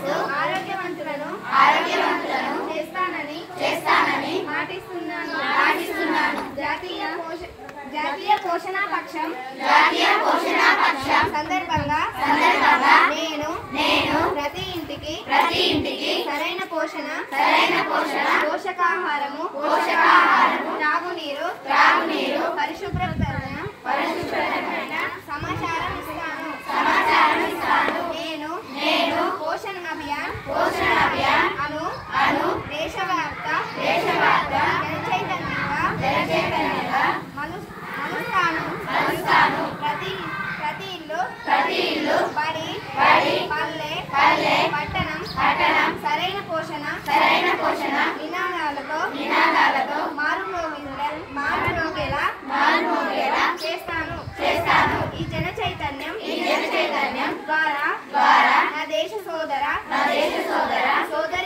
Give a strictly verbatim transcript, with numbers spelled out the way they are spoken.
ఆరోగ్యవంతులను ఆరోగ్యవంతులను చేస్తానని చేస్తానని మాటిస్తున్నాను మాటిస్తున్నాను జాతీయ జాతీయ పోషణ పక్షం జాతీయ పోషణ పక్షం సందర్భంగా సందర్భంగా నేను నేను ప్రతి ఇంటికి ప్రతి ఇంటికి సరైన పోషణ సరైన పోషణ పోషకాహారము పోషకాహారము త్రాగునీరు త్రాగునీరు పరిశుభ్రతమైన పరిశుభ్రతమైన సమాచారం ఇస్తాను సమాచారం ఇస్తాను నేను నేను పోషణ అభియాన్ పోషణ అభియాన్ అను అను దేశవ్యాప్త దేశవ్యాప్త జనచైతన్యంగా జనచైతన్యంగా మను మనుస్తాను మనుస్తాను ప్రతి ప్రతి ఇల్లు ప్రతి ఇల్లు బడి బడి పల్లె పల్లె పట్టణం పట్టణం సరైన పోషణ సరైన పోషణ నినాదాలతో నినాదాలతో మారుమోగేలా మారుమోగేలా మారుమోగేలా చేస్తాను చేస్తాను ఈ జన చైతన్యం ఈ జన చైతన్యం ద్వారా ద్వారా నా దేశ సోదర నా దేశ సోదర సోదర